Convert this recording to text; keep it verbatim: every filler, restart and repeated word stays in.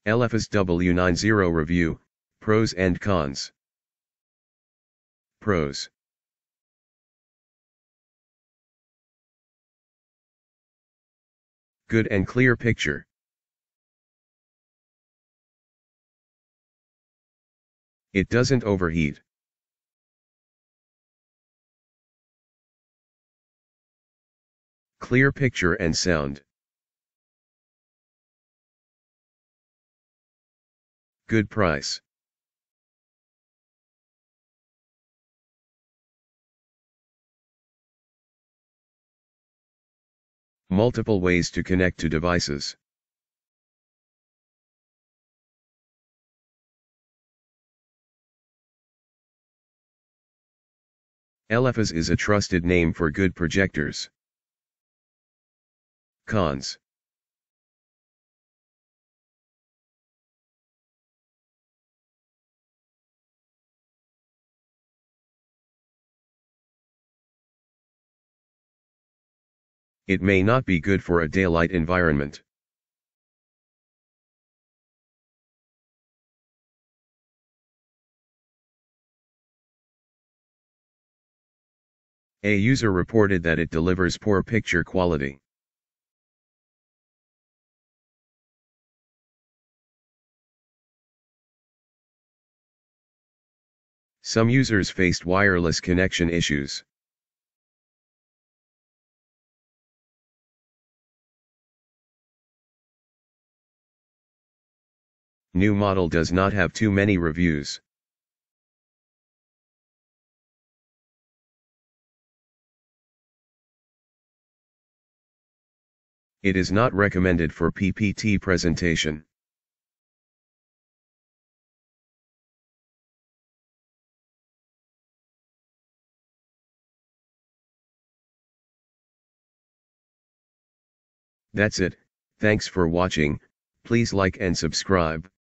Elephas W ninety Review, Pros and Cons. Pros. Good and clear picture. It doesn't overheat. Clear picture and sound. Good price. Multiple ways to connect to devices. Elephas is a trusted name for good projectors. Cons. It may not be good for a daylight environment. A user reported that it delivers poor picture quality. Some users faced wireless connection issues. New model does not have too many reviews. It is not recommended for P P T presentation. That's it, thanks for watching, please like and subscribe.